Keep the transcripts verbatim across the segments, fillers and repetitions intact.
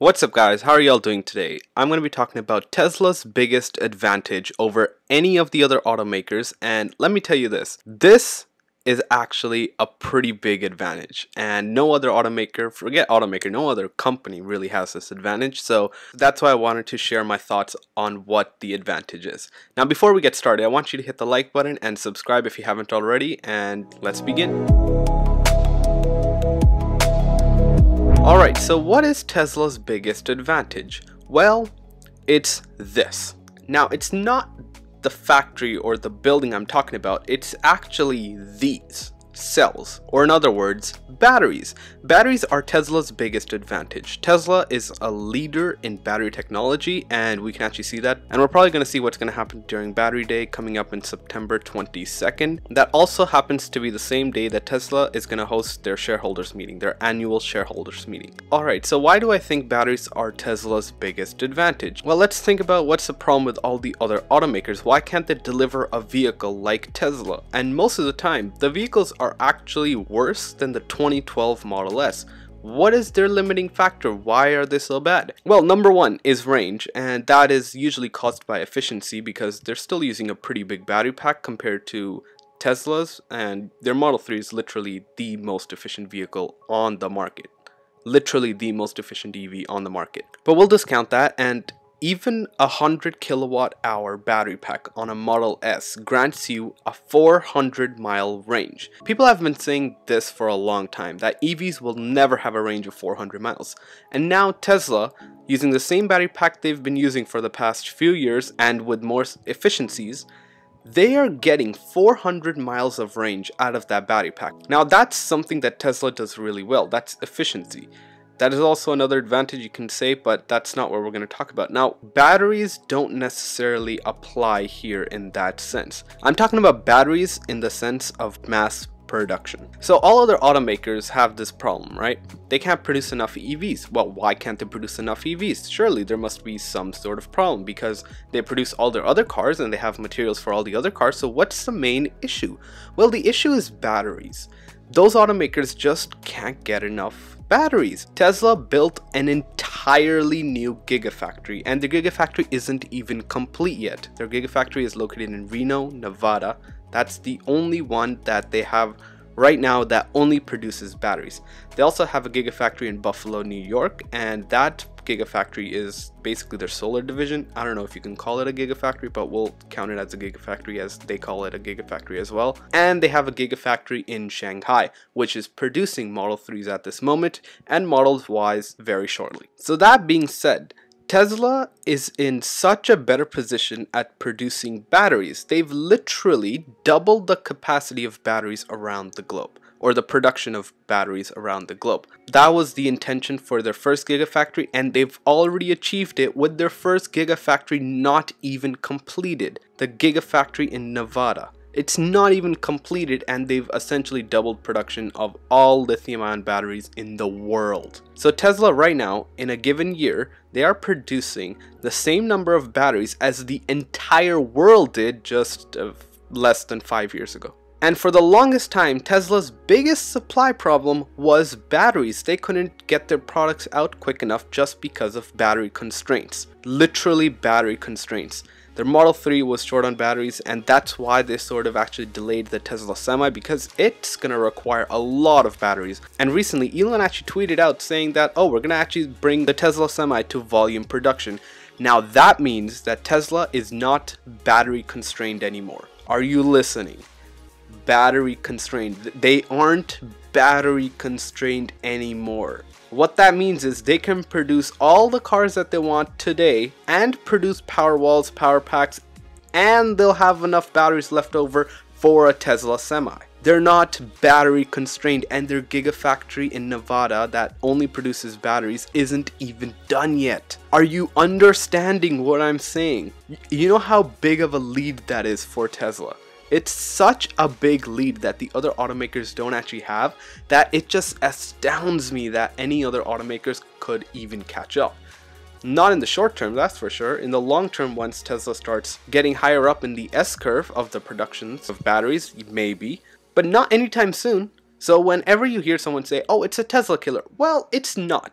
What's up guys, how are y'all doing today? I'm going to be talking about Tesla's biggest advantage over any of the other automakers, and let me tell you this, this is actually a pretty big advantage and no other automaker, forget automaker, no other company really has this advantage, so that's why I wanted to share my thoughts on what the advantage is. Now before we get started, I want you to hit the like button and subscribe if you haven't already, and let's begin. Alright, so what is Tesla's biggest advantage? Well, it's this. Now, it's not the factory or the building I'm talking about, it's actually these cells, or in other words, batteries. Batteries are Tesla's biggest advantage. Tesla is a leader in battery technology, and we can actually see that, and we're probably going to see what's going to happen during Battery Day coming up in September twenty-second. That also happens to be the same day that Tesla is going to host their shareholders meeting, their annual shareholders meeting. Alright, so why do I think batteries are Tesla's biggest advantage? Well, let's think about what's the problem with all the other automakers. Why can't they deliver a vehicle like Tesla? And most of the time, the vehicles are actually worse than the twenty twelve Model S. What is their limiting factor? Why are they so bad? Well, number one is range, and that is usually caused by efficiency because they're still using a pretty big battery pack compared to Tesla's, and their Model three is literally the most efficient vehicle on the market. Literally the most efficient E V on the market. But we'll discount that, and even a one hundred kilowatt hour battery pack on a Model S grants you a four hundred mile range. People have been saying this for a long time, that E Vs will never have a range of four hundred miles. And now Tesla, using the same battery pack they've been using for the past few years and with more efficiencies, they are getting four hundred miles of range out of that battery pack. Now that's something that Tesla does really well, that's efficiency. That is also another advantage you can say, but that's not what we're going to talk about. Now, batteries don't necessarily apply here in that sense. I'm talking about batteries in the sense of mass production. So all other automakers have this problem, right? They can't produce enough E Vs. Well, why can't they produce enough E Vs? Surely there must be some sort of problem because they produce all their other cars and they have materials for all the other cars. So what's the main issue? Well, the issue is batteries. Those automakers just can't get enough batteries. Tesla built an entirely new Gigafactory, and the Gigafactory isn't even complete yet. Their Gigafactory is located in Reno, Nevada. That's the only one that they have right now that only produces batteries. They also have a Gigafactory in Buffalo, New York, and that Gigafactory is basically their solar division. I don't know if you can call it a Gigafactory, but we'll count it as a Gigafactory as they call it a Gigafactory as well. And they have a Gigafactory in Shanghai, which is producing Model threes at this moment and Model Ys very shortly. So that being said, Tesla is in such a better position at producing batteries. They've literally doubled the capacity of batteries around the globe, or the production of batteries around the globe. That was the intention for their first Gigafactory, and they've already achieved it with their first Gigafactory not even completed. The Gigafactory in Nevada. It's not even completed, and they've essentially doubled production of all lithium-ion batteries in the world. So Tesla right now, in a given year, they are producing the same number of batteries as the entire world did just uh, less than five years ago. And for the longest time, Tesla's biggest supply problem was batteries. They couldn't get their products out quick enough just because of battery constraints. Literally battery constraints. Their Model three was short on batteries, and that's why they sort of actually delayed the Tesla Semi, because it's going to require a lot of batteries. And recently, Elon actually tweeted out saying that, oh, we're going to actually bring the Tesla Semi to volume production. Now that means that Tesla is not battery constrained anymore. Are you listening? Battery constrained. They aren't battery constrained anymore. What that means is they can produce all the cars that they want today and produce Powerwalls, power packs, and they'll have enough batteries left over for a Tesla Semi. They're not battery constrained, and their Gigafactory in Nevada that only produces batteries isn't even done yet. Are you understanding what I'm saying? You know how big of a lead that is for Tesla? It's such a big lead that the other automakers don't actually have that it just astounds me that any other automakers could even catch up. Not in the short term, that's for sure. In the long term, once Tesla starts getting higher up in the S-curve of the productions of batteries, maybe, but not anytime soon. So whenever you hear someone say, oh, it's a Tesla killer, well, it's not.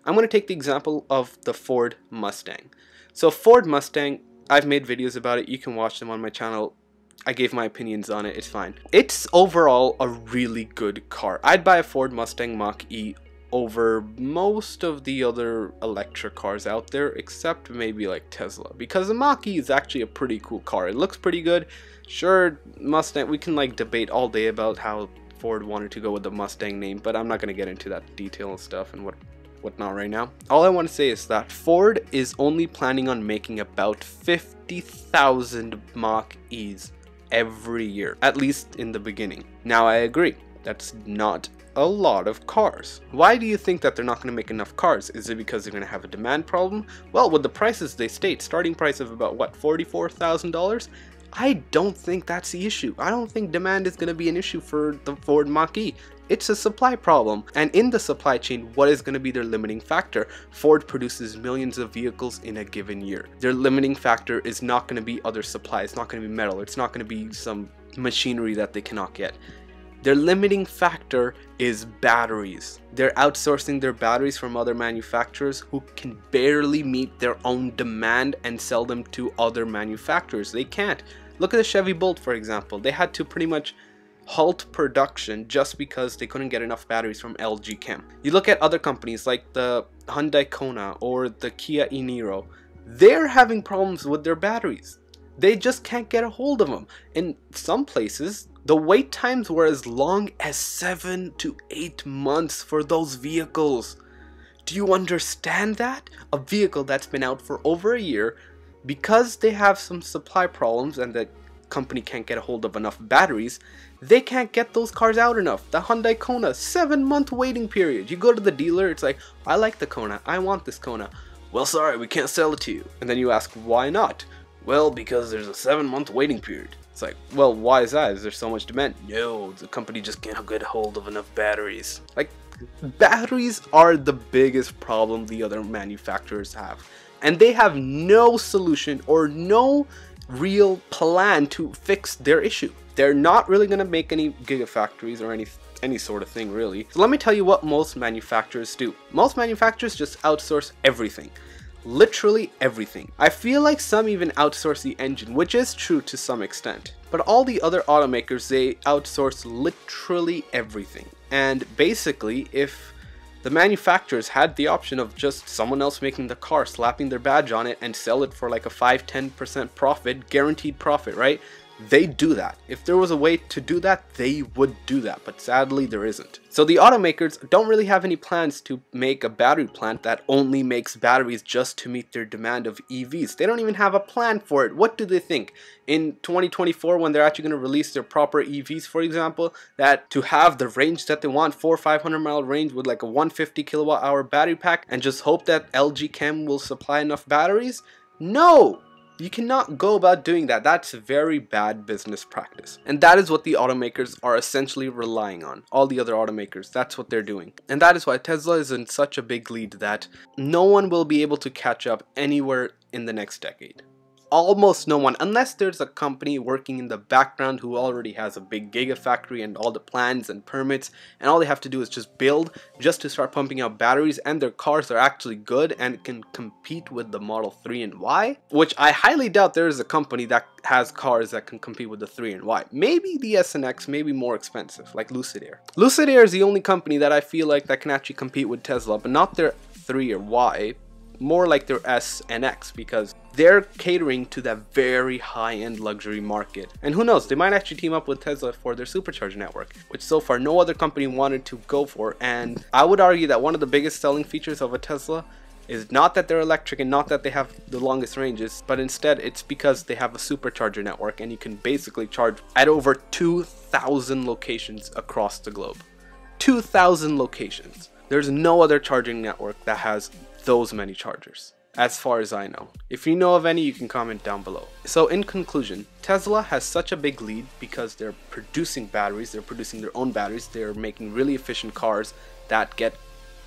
I'm going to take the example of the Ford Mustang. So Ford Mustang, I've made videos about it. You can watch them on my channel. I gave my opinions on it. It's fine. It's overall a really good car. I'd buy a Ford Mustang Mach-E over most of the other electric cars out there, except maybe like Tesla, because the Mach-E is actually a pretty cool car. It looks pretty good. Sure, Mustang, we can like debate all day about how Ford wanted to go with the Mustang name, but I'm not going to get into that detail and stuff and what whatnot right now. All I want to say is that Ford is only planning on making about fifty thousand Mach-E's every year, at least in the beginning. Now I agree, that's not a lot of cars. Why do you think that they're not going to make enough cars? Is it because they're going to have a demand problem? Well, with the prices they state, starting price of about what, forty-four thousand dollars? I don't think that's the issue. I don't think demand is going to be an issue for the Ford Mach-E. It's a supply problem, and in the supply chain, what is going to be their limiting factor? Ford produces millions of vehicles in a given year. Their limiting factor is not going to be other supply. It's not going to be metal. It's not going to be some machinery that they cannot get. Their limiting factor is batteries. They're outsourcing their batteries from other manufacturers who can barely meet their own demand and sell them to other manufacturers. They can't. Look at the Chevy Bolt, for example. They had to pretty much halt production just because they couldn't get enough batteries from L G Chem. You look at other companies like the Hyundai Kona or the Kia e-Niro, they're having problems with their batteries. They just can't get a hold of them. In some places, the wait times were as long as seven to eight months for those vehicles. Do you understand that? A vehicle that's been out for over a year, because they have some supply problems and the company can't get a hold of enough batteries, they can't get those cars out enough. The Hyundai Kona, seven month waiting period. You go to the dealer, it's like, I like the Kona, I want this Kona. Well, sorry, we can't sell it to you. And then you ask, why not? Well, because there's a seven month waiting period. It's like, well, why is that? Is there so much demand? No, the company just can't get a hold of enough batteries. Like, batteries are the biggest problem the other manufacturers have. And they have no solution or no real plan to fix their issue. They're not really going to make any gigafactories or any any sort of thing, really. So let me tell you what most manufacturers do. Most manufacturers just outsource everything. Literally everything. I feel like some even outsource the engine, which is true to some extent. But all the other automakers, they outsource literally everything. And basically, if the manufacturers had the option of just someone else making the car, slapping their badge on it and sell it for like a five to ten percent profit, guaranteed profit, right? They do that. If there was a way to do that, they would do that, but sadly there isn't. So the automakers don't really have any plans to make a battery plant that only makes batteries just to meet their demand of E Vs. They don't even have a plan for it. What do they think? In twenty twenty-four, when they're actually going to release their proper E Vs, for example, that to have the range that they want, four or five hundred mile range with like a one hundred fifty kilowatt hour battery pack, and just hope that L G Chem will supply enough batteries? No! You cannot go about doing that. That's very bad business practice. And that is what the automakers are essentially relying on. All the other automakers, that's what they're doing. And that is why Tesla is in such a big lead that no one will be able to catch up anywhere in the next decade. Almost no one, unless there's a company working in the background who already has a big gigafactory and all the plans and permits, and all they have to do is just build just to start pumping out batteries, and their cars are actually good and can compete with the Model three and Y, which I highly doubt there is a company that has cars that can compete with the three and Y. Maybe the S and X may be more expensive, like Lucid Air. Lucid Air is the only company that I feel like that can actually compete with Tesla, but not their three or Y, more like their S and X, because they're catering to that very high-end luxury market. And who knows, they might actually team up with Tesla for their supercharger network, which so far no other company wanted to go for. And I would argue that one of the biggest selling features of a Tesla is not that they're electric and not that they have the longest ranges, but instead it's because they have a supercharger network, and you can basically charge at over two thousand locations across the globe. two thousand locations. There's no other charging network that has those many chargers, as far as I know. If you know of any, you can comment down below. So in conclusion, Tesla has such a big lead because they're producing batteries, they're producing their own batteries, they're making really efficient cars that get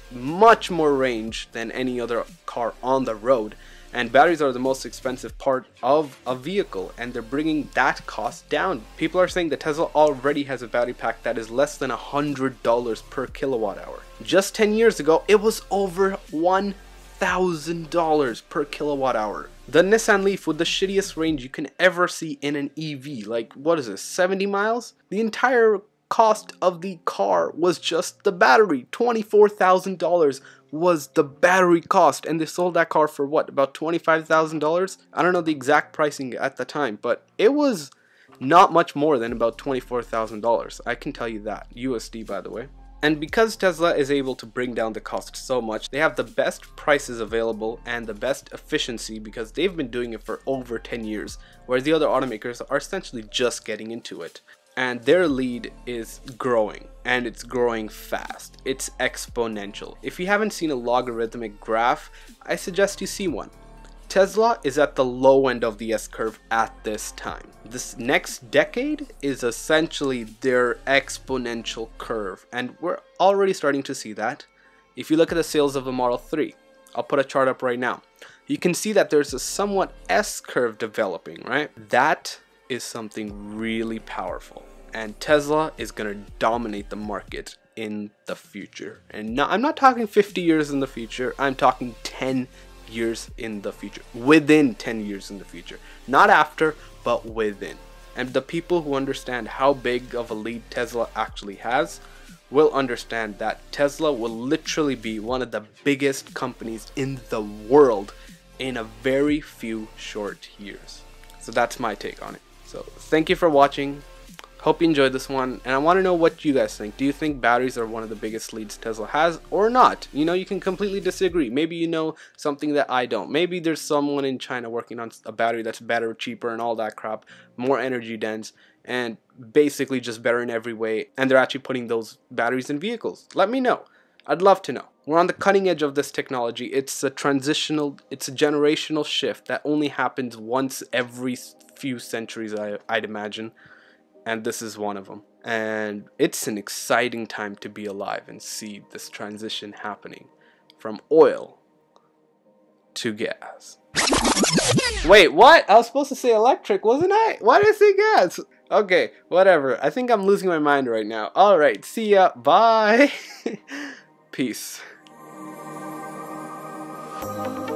much more range than any other car on the road. And batteries are the most expensive part of a vehicle, and they're bringing that cost down. People are saying that Tesla already has a battery pack that is less than a hundred dollars per kilowatt hour. Just ten years ago, it was over one thousand dollars per kilowatt hour. The Nissan Leaf with the shittiest range you can ever see in an E V, like what is this, seventy miles? The entire cost of the car was just the battery. twenty-four thousand dollars was the battery cost, and they sold that car for what, about twenty-five thousand dollars? I don't know the exact pricing at the time, but it was not much more than about twenty-four thousand dollars. I can tell you that. U S D, by the way. And because Tesla is able to bring down the cost so much, they have the best prices available and the best efficiency because they've been doing it for over ten years, whereas the other automakers are essentially just getting into it. And their lead is growing, and it's growing fast. It's exponential. If you haven't seen a logarithmic graph, I suggest you see one. Tesla is at the low end of the S-curve at this time. This next decade is essentially their exponential curve, and we're already starting to see that. If you look at the sales of the Model three, I'll put a chart up right now. You can see that there's a somewhat S-curve developing, right? That is something really powerful, and Tesla is going to dominate the market in the future. And no, I'm not talking fifty years in the future, I'm talking ten years in the future, within ten years in the future, not after, but within. And the people who understand how big of a lead Tesla actually has will understand that Tesla will literally be one of the biggest companies in the world in a very few short years. So that's my take on it. So thank you for watching. Hope you enjoyed this one, and I want to know what you guys think. Do you think batteries are one of the biggest leads Tesla has or not? You know, you can completely disagree. Maybe you know something that I don't. Maybe there's someone in China working on a battery that's better, cheaper, and all that crap, more energy dense, and basically just better in every way, and they're actually putting those batteries in vehicles. Let me know. I'd love to know. We're on the cutting edge of this technology. It's a transitional, it's a generational shift that only happens once every few centuries, I, I'd imagine. And this is one of them. And it's an exciting time to be alive and see this transition happening from oil to gas. Wait, what? I was supposed to say electric, wasn't I? Why did I say gas? Okay, whatever. I think I'm losing my mind right now. Alright, see ya. Bye. Peace.